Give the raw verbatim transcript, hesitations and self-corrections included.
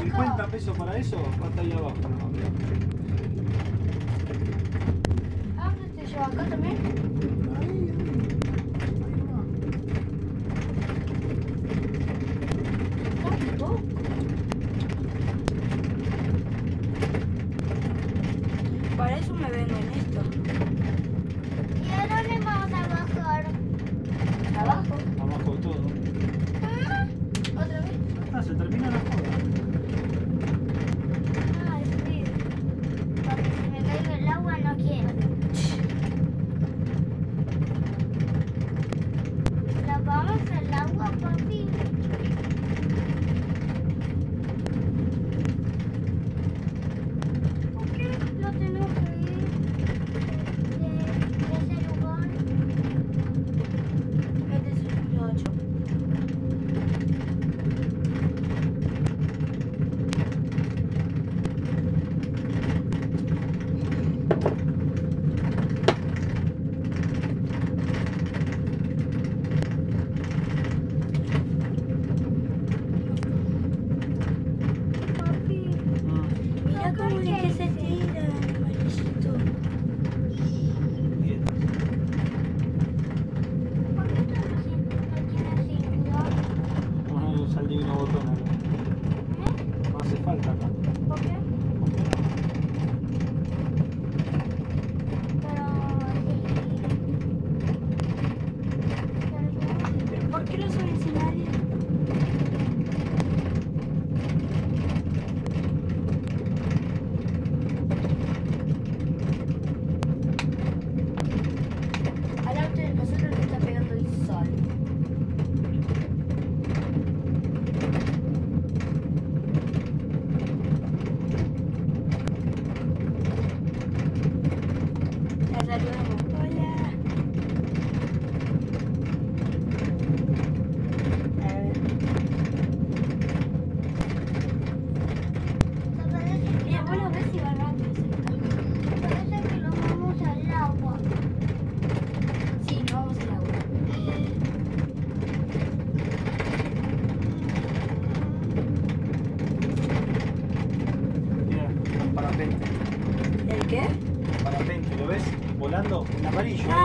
cincuenta pesos para eso, va a estar ahí abajo. No, mirá. ¿A dónde te llevo? ¿Acá también? Ahí, ahí. Ahí va. Tampoco. Para eso me vengo en esto. ¿Y a dónde vamos a bajar? Abajo. Abajo de todo. ¿Ah? Otra vez. Ya está, se termina la joda. Ay, sí. Porque si me caigo el agua no quiero. ¿La vamos al agua, papi? ¿Por qué no tenemos que ir de, de ese lugar? Este es el ocho. Papi, Mira cómo es que se tira el animalito. Bien. ¿por qué estás haciendo no tiene cintura? Vamos al divino botón acá. ¿Eh? No hace falta acá. ¿Por qué? ¿Por qué no? Pero sí. ¿Por qué no suben sin nadie? Al auto de nosotros le está pegando el sol. La saludamos. Hola. A ver. Me parece que Mira, vos lo ves y va rápido. me parece que lo vamos al agua. Sí, no vamos al agua. Mira, un parapente. ¿El qué? Parapente, ¿lo ves? Volando en amarillo. Ah,